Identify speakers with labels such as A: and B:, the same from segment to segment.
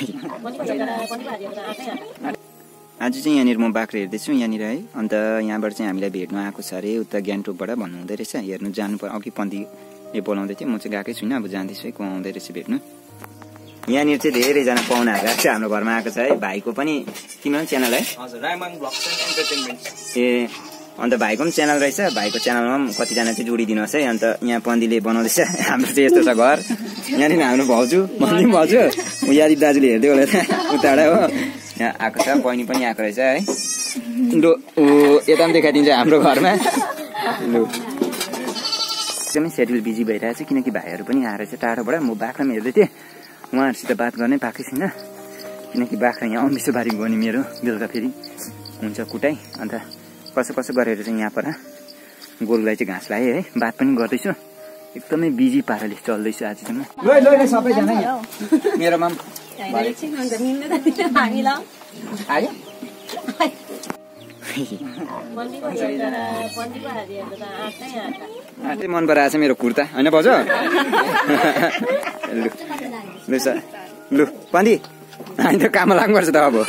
A: आज चाहिँ यहाँनिर म बाख्रा हेर्दैछु यहाँनिर है। अन्त यहाँबाट चाहिँ हामीलाई भेट्नु आएको छ अरे उता ग्यान्टोकबाट भन्नुहुँदै रहेछ। हेर्नु जानु पर्यो। अघि पन्थीले बोलाउँदै थियो, म चाहिँ गएकै छुइनँ। अब जाँदैछु है, को आउँदै रहेछ भेट्नु। यहाँनिर चाहिँ धेरैजना पाहुनाहरू आएको छ, हाम्रो घरमा आएको छ है। भाइको पनि तिम्रो पनि च्यानल है?
B: हजुर, रायमाङ ब्लग्स एन्ड एन्टरटेनमेन्ट।
A: ए अन्त भाइको पनि च्यानल रहेछ। भाइको च्यानलमा पनि कतिजना चाहिँ जोडिदिनुहोस् है। अन्त यहाँ पन्थीले बनाउँदैछ। हाम्रो चाहिँ यस्तो छ घर। यहाँनिर हाम्रो भाउजू भन्ने भाउजू यादिप दाजुले हेर्दै होला उताबाट हो। यहाँ आएको छ, बहिनी पनि आएको रहेछ है। लु यता पनि देखाइदिन्छ हाम्रो घरमा। लु एकदमै सेड्युल बिजी भइरहेछ, किनकि भाइहरू पनि आएर चाहिँ टाढोबाट। म बाख्रामा हेर्दै थिएँ, उहाँहरूसित बात गर्नै पाएकै छुइनँ, किनकि बाख्रा यहाँ अम्बिसोबारी गयो नि मेरो। बेलुका फेरि हुन्छ कुटाइ। अन्त कसो कसो गरेर चाहिँ यहाँ पर गोरुलाई चाहिँ घाँस लाएँ है। बात पनि गर्दैछु, एकदमै बिजी पाराले चल्दैछु आजसम्म। ल सबैजना मेरोमा मन पराएको छ मेरो कुर्ता होइन भाउजू? लु लु सर, लु पन्दी हामी त काममा लाग्नुपर्छ त अब।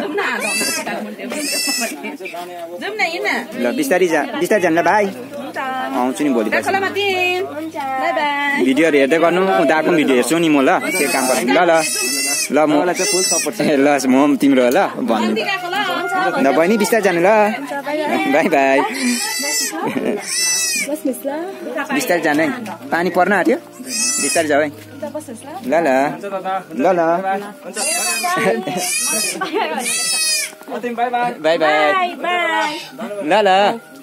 A: ल बिस्तारै जानु ल भाइ। आउँछु नि भोलि। भिडियोहरू हेर्दै गर्नु, उनीहरूको भिडियो हेर्छु नि म। ल के काम गर्छु। ल ल ल म फुल सपोर्ट छ। ल म तिम्रो ल भन्नु ल बहिनी, बिस्तारै जानु ल। Bye bye. बिस्तारै जानु है, पानी पर्न आँट्यो। बिस्तारै जाऊ है। ल ल ल ल बाई बाई। ल ल।